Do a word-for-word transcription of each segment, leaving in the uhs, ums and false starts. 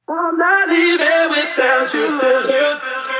I'm not leaving without you. you.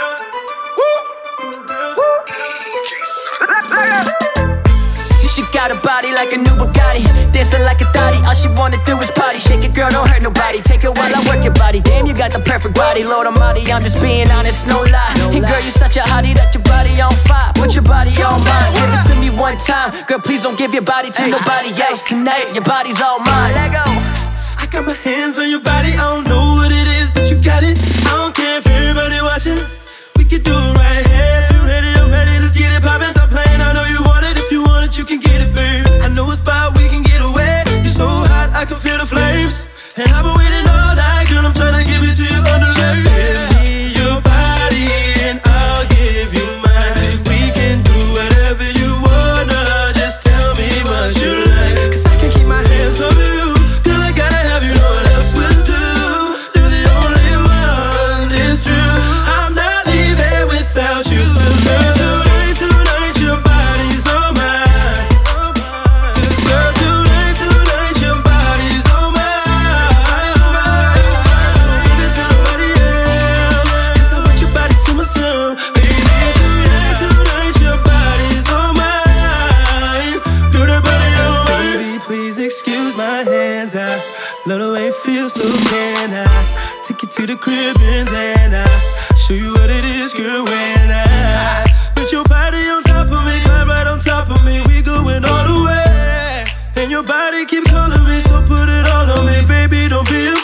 She got a body like a new Bugatti, dancing like a thotty. All she wanna do is party. Shake it, girl, don't hurt nobody. Take it while I work your body. Damn, you got the perfect body. Lord Almighty, I'm just being honest, no lie. And girl, you such a hottie that your body on fire. Put your body on mine. Give it to me one time, girl. Please don't give your body to nobody else tonight. Your body's all mine. Let go. I got my hands on your body. I don't know what it is, but you got it. I don't care if everybody watching. We can do it right here. If you're ready, I'm ready. Let's get it poppin'. Stop playing. I know you want it. If you want it, you can get it, babe. I know a spot we can get away. You're so hot, I can feel the flames. And I've been waiting all night, girl. I'm trying to give it to you under Just give me your body and I'll give you mine. We can do whatever you wanna. Just tell me what you like. Cause I can't keep my hands off you. Girl, I gotta have you, know what else will do. You're the only one, it's true. I'm not leaving without you. Girl, tonight, tonight, your body's on mine. Girl, tonight, tonight, your body's on mine. So give it to nobody else. Yes, I want your body to myself. Baby, tonight, tonight, your body's on mine. Girl, that body on mine. Baby, please excuse my hands. I love the way it feels, so can I take you to the crib and then I show you what it is, girl, when I put your body on top of me, climb right on top of me. We going all the way, and your body keep calling me, so put it all on me, baby, don't be afraid.